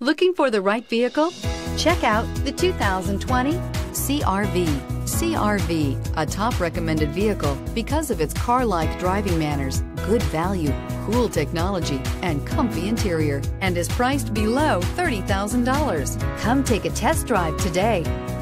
Looking for the right vehicle? Check out the 2020 CR-V. CR-V, a top recommended vehicle because of its car-like driving manners, good value, cool technology, and comfy interior, and is priced below $30,000. Come take a test drive today.